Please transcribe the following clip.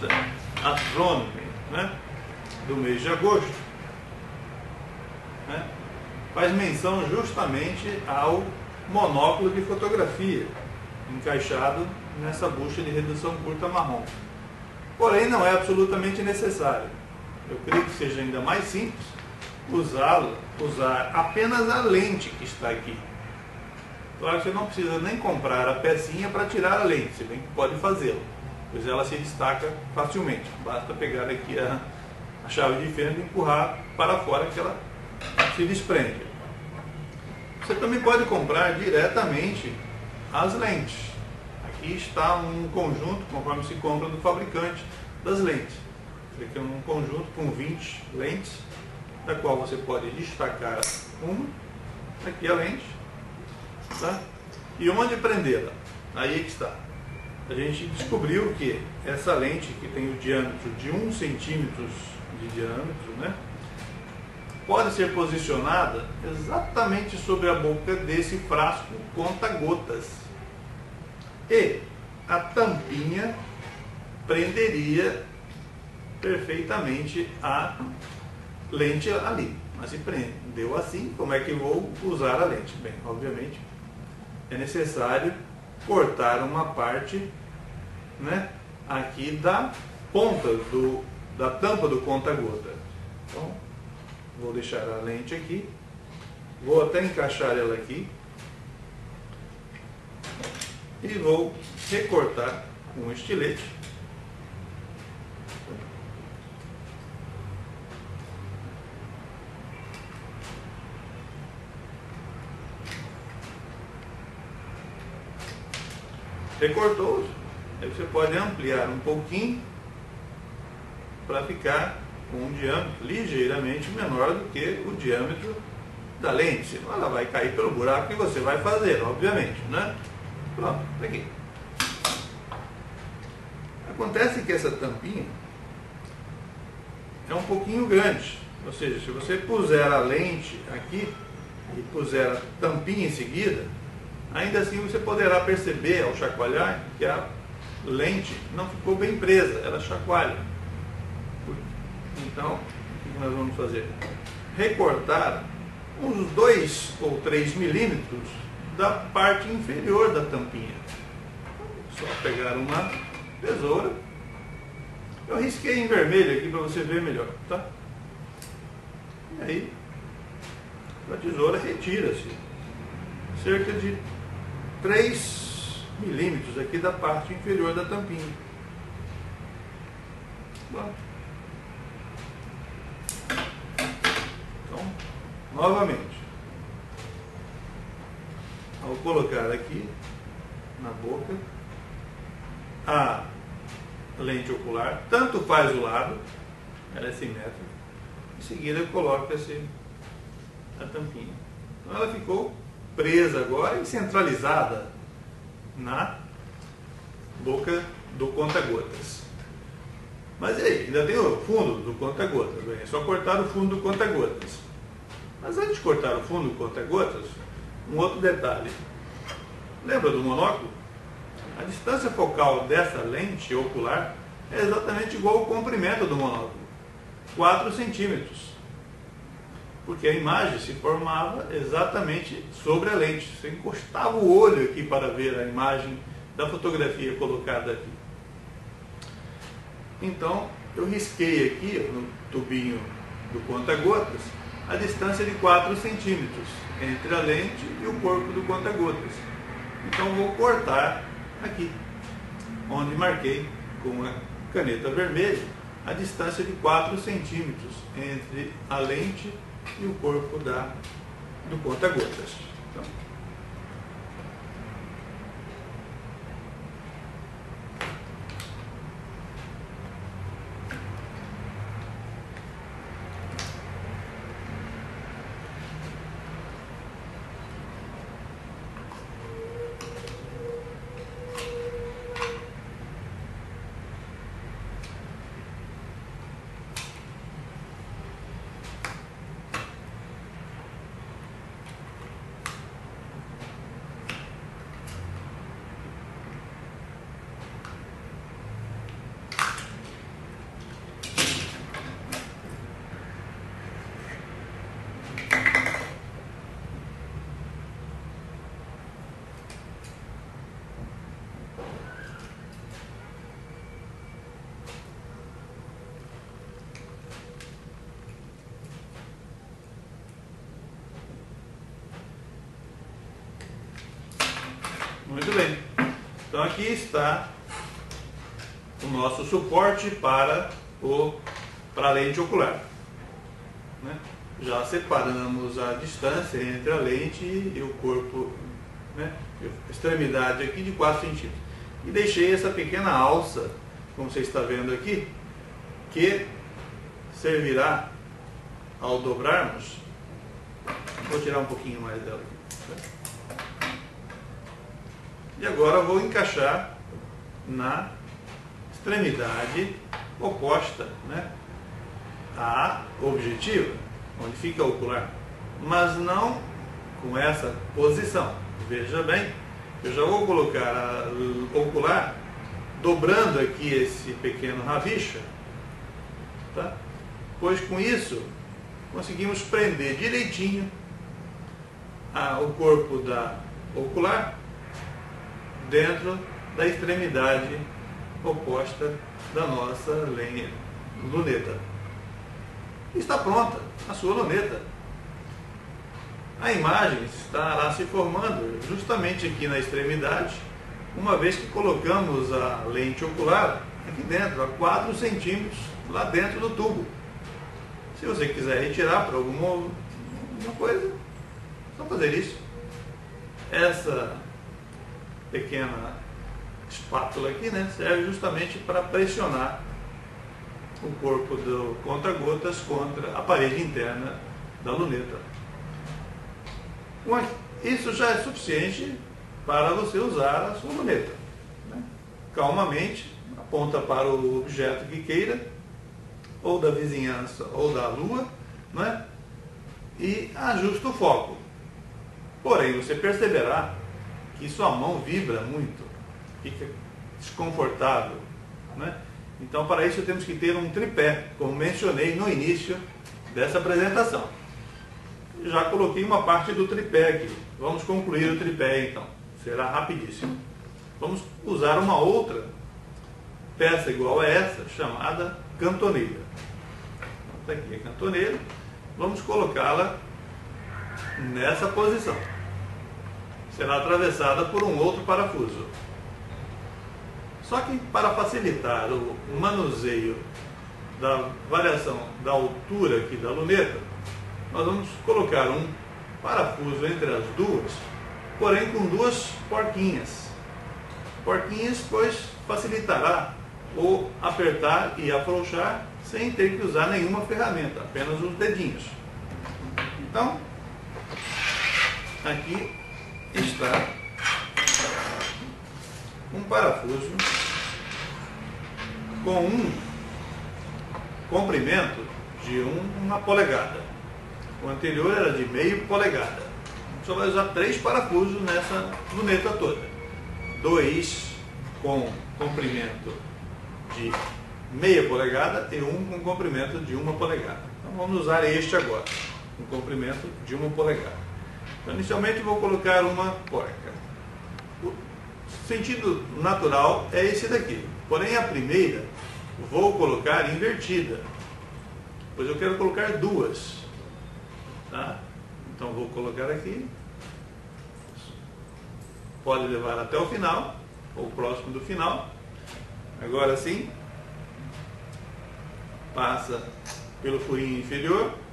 revista Astronomy, né, do mês de agosto, né, faz menção justamente ao monóculo de fotografia encaixado nessa bucha de redução curta marrom. Porém, não é absolutamente necessário. Eu creio que seja ainda mais simples usar apenas a lente que está aqui. Claro que você não precisa nem comprar a pecinha para tirar a lente, se bem que pode fazê-lo, pois ela se destaca facilmente. Basta pegar aqui a chave de fenda e empurrar para fora que ela se desprende. Você também pode comprar diretamente as lentes. Aqui está um conjunto, conforme se compra do fabricante das lentes. Aqui é um conjunto com 20 lentes, da qual você pode destacar uma, aqui a lente, tá? E onde prendê-la? Aí que está. A gente descobriu que essa lente, que tem o diâmetro de 1 centímetro de diâmetro, né, pode ser posicionada exatamente sobre a boca desse frasco conta-gotas. E a tampinha prenderia perfeitamente a lente ali. Mas se prendeu assim, como é que eu vou usar a lente? Bem, obviamente é necessário cortar uma parte, né, aqui da ponta da tampa do conta-gota. Então, vou deixar a lente aqui, vou até encaixar ela aqui e vou recortar com um estilete. Recortou, aí você pode ampliar um pouquinho para ficar com um diâmetro ligeiramente menor do que o diâmetro da lente, senão ela vai cair pelo buraco que você vai fazer, obviamente, né? Pronto, tá aqui. Acontece que essa tampinha é um pouquinho grande, ou seja, se você puser a lente aqui e puser a tampinha em seguida, ainda assim você poderá perceber ao chacoalhar que a lente não ficou bem presa, ela chacoalha. Então, o que nós vamos fazer? Recortar uns 2 ou 3 milímetros da parte inferior da tampinha. Só pegar uma tesoura. Eu risquei em vermelho aqui para você ver melhor, tá? E aí, a tesoura retira-se cerca de 3 milímetros aqui da parte inferior da tampinha. Bom. Então, novamente, ao colocar aqui na boca a lente ocular, tanto faz o lado, ela é simétrica, em seguida coloca-se a tampinha. Então ela ficou presa agora e centralizada na boca do conta-gotas. Mas e aí? Ainda tem o fundo do conta-gotas. É só cortar o fundo do conta-gotas. Mas antes de cortar o fundo do conta-gotas, um outro detalhe. Lembra do monóculo? A distância focal dessa lente ocular é exatamente igual ao comprimento do monóculo. 4 centímetros. Porque a imagem se formava exatamente sobre a lente. Você encostava o olho aqui para ver a imagem da fotografia colocada aqui. Então, eu risquei aqui no tubinho do conta-gotas a distância de 4 centímetros entre a lente e o corpo do conta-gotas. Então, vou cortar aqui, onde marquei com a caneta vermelha a distância de 4 centímetros entre a lente e o corpo do conta-gotas. Então, Então aqui está o nosso suporte para a lente ocular, né? Já separamos a distância entre a lente e o corpo, né? A extremidade aqui de 4 centímetros. E deixei essa pequena alça, como você está vendo aqui, que servirá ao dobrarmos. Vou tirar um pouquinho mais dela aqui. E agora vou encaixar na extremidade oposta, né, à objetiva, onde fica o ocular, mas não com essa posição. Veja bem, eu já vou colocar a ocular dobrando aqui esse pequeno rabicho, tá? Pois com isso conseguimos prender direitinho o corpo da ocular dentro da extremidade oposta da nossa luneta. Está pronta a sua luneta. A imagem estará se formando justamente aqui na extremidade, uma vez que colocamos a lente ocular aqui dentro, a 4 centímetros, lá dentro do tubo. Se você quiser retirar para alguma coisa, é só fazer isso. Essa pequena espátula aqui, né, serve justamente para pressionar o corpo do conta-gotas contra a parede interna da luneta. Isso já é suficiente para você usar a sua luneta, né? Calmamente, aponta para o objeto que queira, ou da vizinhança ou da lua, né? E ajusta o foco. Porém, você perceberá que sua mão vibra muito, fica desconfortável, né? Então, para isso temos que ter um tripé, como mencionei no início dessa apresentação. Já coloquei uma parte do tripé aqui. Vamos concluir o tripé então. Será rapidíssimo. Vamos usar uma outra peça igual a essa, chamada cantoneira. Está aqui a cantoneira. Vamos colocá-la nessa posição. Será atravessada por um outro parafuso. Só que para facilitar o manuseio da variação da altura aqui da luneta, nós vamos colocar um parafuso entre as duas, porém com 2 porquinhas. Porquinhas, pois facilitará o apertar e afrouxar sem ter que usar nenhuma ferramenta, apenas os dedinhos. Então, aqui está um parafuso com um comprimento de 1 polegada. O anterior era de meio polegada. Só vai usar 3 parafusos nessa luneta toda. 2 com comprimento de meia polegada e 1 com comprimento de 1 polegada. Então vamos usar este agora, com comprimento de 1 polegada. Então, inicialmente vou colocar uma porca. O sentido natural é esse daqui. Porém a primeira vou colocar invertida, pois eu quero colocar 2. Tá? Então vou colocar aqui. Pode levar até o final, ou próximo do final. Agora sim, passa pelo furinho inferior,